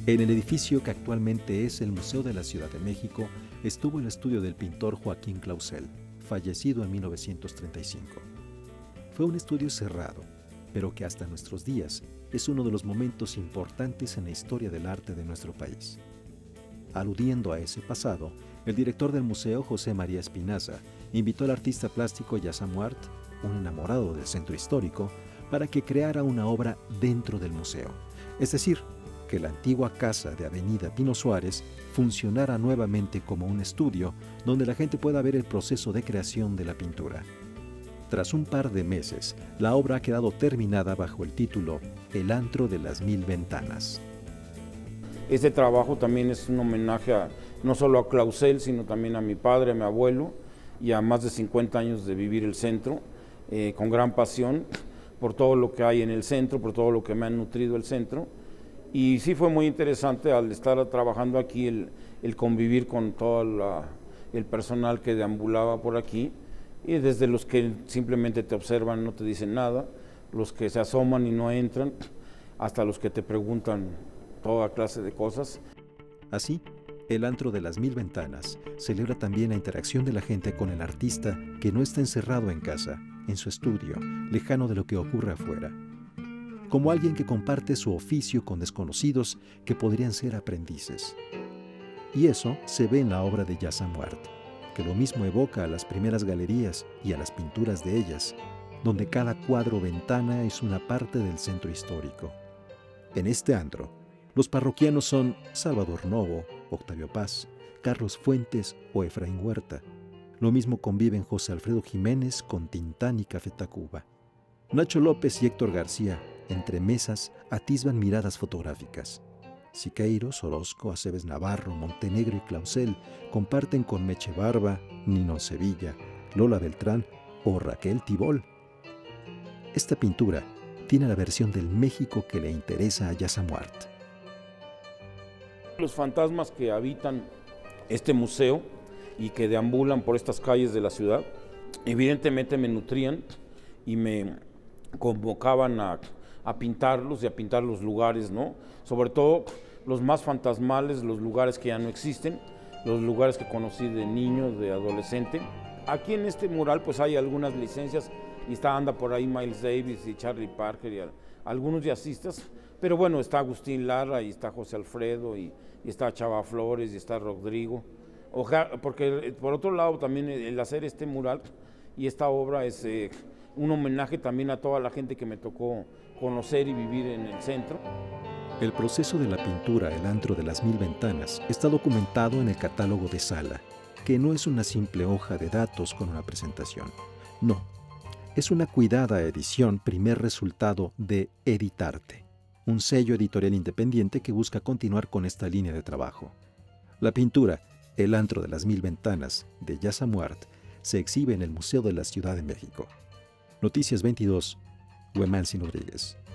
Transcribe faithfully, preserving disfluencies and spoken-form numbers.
En el edificio que actualmente es el Museo de la Ciudad de México estuvo el estudio del pintor Joaquín Clausel, fallecido en mil novecientos treinta y cinco. Fue un estudio cerrado, pero que hasta nuestros días es uno de los momentos importantes en la historia del arte de nuestro país. Aludiendo a ese pasado, el director del museo, José María Espinaza, invitó al artista plástico Yassam Ward, un enamorado del centro histórico, para que creara una obra dentro del museo, es decir, que la antigua casa de Avenida Pino Suárez funcionara nuevamente como un estudio donde la gente pueda ver el proceso de creación de la pintura. Tras un par de meses, la obra ha quedado terminada bajo el título El antro de las mil ventanas. Este trabajo también es un homenaje a, no solo a Clausel, sino también a mi padre, a mi abuelo y a más de cincuenta años de vivir el centro, eh, con gran pasión por todo lo que hay en el centro, por todo lo que me ha nutrido el centro. Y sí fue muy interesante al estar trabajando aquí, el, el convivir con todo la, el personal que deambulaba por aquí, y desde los que simplemente te observan, no te dicen nada, los que se asoman y no entran, hasta los que te preguntan toda clase de cosas. Así, el Antro de las Mil Ventanas celebra también la interacción de la gente con el artista que no está encerrado en casa, en su estudio, lejano de lo que ocurre afuera. Como alguien que comparte su oficio con desconocidos que podrían ser aprendices. Y eso se ve en la obra de Yassam Ward, que lo mismo evoca a las primeras galerías y a las pinturas de ellas, donde cada cuadro o ventana es una parte del centro histórico. En este antro, los parroquianos son Salvador Novo, Octavio Paz, Carlos Fuentes o Efraín Huerta. Lo mismo conviven José Alfredo Jiménez con Tintán y Café Tacuba. Nacho López y Héctor García, entre mesas, atisban miradas fotográficas. Siqueiros, Orozco, Aceves Navarro, Montenegro y Clausel comparten con Meche Barba, Nino Sevilla, Lola Beltrán o Raquel Tibol. Esta pintura tiene la versión del México que le interesa a Yassam Ward. Los fantasmas que habitan este museo y que deambulan por estas calles de la ciudad, evidentemente me nutrían y me convocaban a, a pintarlos y a pintar los lugares, ¿no? Sobre todo los más fantasmales, los lugares que ya no existen, los lugares que conocí de niño, de adolescente. Aquí en este mural pues hay algunas licencias y está, anda por ahí Miles Davis y Charlie Parker y a, algunos jazzistas, pero bueno, está Agustín Lara y está José Alfredo y, y está Chava Flores y está Rodrigo. Ojalá, porque por otro lado también el hacer este mural y esta obra es eh, un homenaje también a toda la gente que me tocó conocer y vivir en el centro. El proceso de la pintura El Antro de las Mil Ventanas está documentado en el catálogo de Sala, que no es una simple hoja de datos con una presentación. No, es una cuidada edición, primer resultado de Editarte, un sello editorial independiente que busca continuar con esta línea de trabajo. La pintura El Antro de las Mil Ventanas de Yassam Ward se exhibe en el Museo de la Ciudad de México. Noticias veintidós, Huemansi Rodríguez.